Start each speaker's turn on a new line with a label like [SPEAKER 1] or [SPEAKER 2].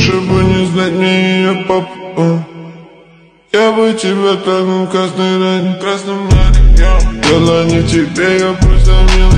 [SPEAKER 1] Лучше бы не знать мне ее папу. Я бы тебя так красный ранен, красным ранен. Дело не в тебе, я просто мил.